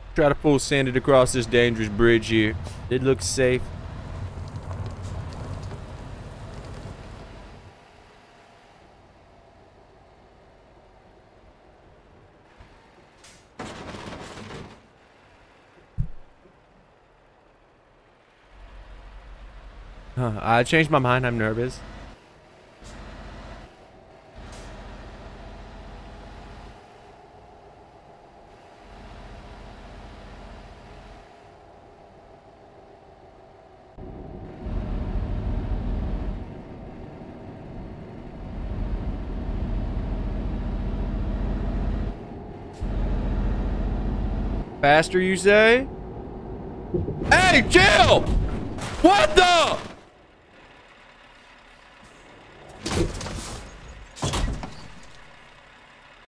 Try to pull Sanded across this dangerous bridge here. It looks safe. I changed my mind. I'm nervous. Faster, you say? Hey, chill! What the?